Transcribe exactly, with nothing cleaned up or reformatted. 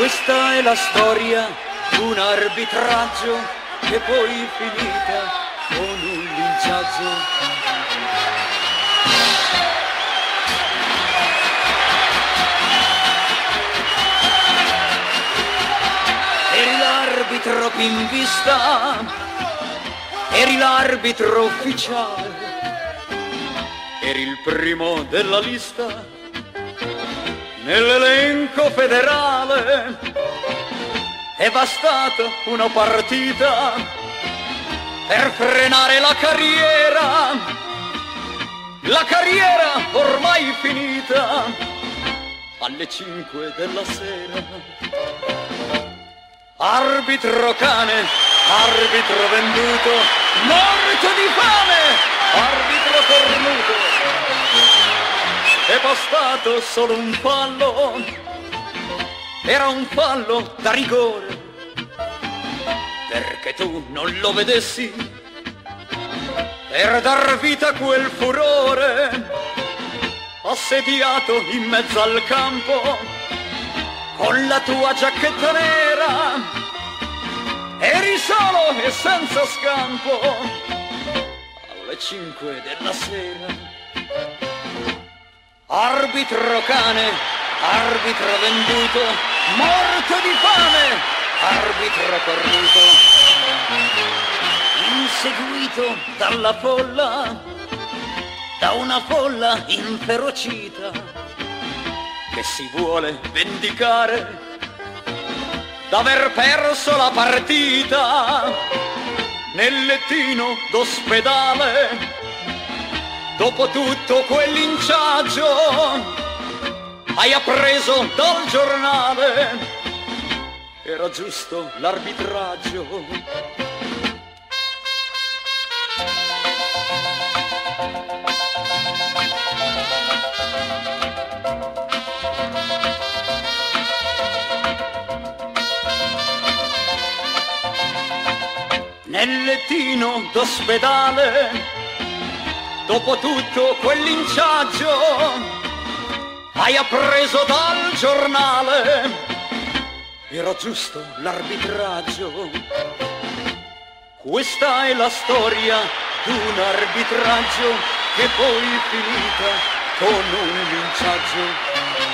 Questa è la storia di un arbitraggio che poi finita con un linciaggio. Eri l'arbitro in vista, eri l'arbitro ufficiale, eri il primo della lista nell'elenco federale. È bastata una partita per frenare la carriera, la carriera ormai finita alle cinque della sera. Arbitro cane, arbitro venduto, morto di fame, arbitro cornuto. È bastato solo un fallo, era un fallo da rigore, perché tu non lo vedessi, per dar vita a quel furore, assediato in mezzo al campo, con la tua giacchetta nera, eri solo e senza scampo, alle cinque della sera. Arbitro cane, arbitro venduto, morto di fame, arbitro cornuto, inseguito dalla folla, da una folla inferocita, che si vuole vendicare d'aver perso la partita nel lettino d'ospedale. Dopo tutto quel linciaggio hai appreso dal giornale, era giusto l'arbitraggio. Nel lettino d'ospedale, dopo tutto quel linciaggio, hai appreso dal giornale, era giusto l'arbitraggio. Questa è la storia di un arbitraggio che poi finita con un linciaggio.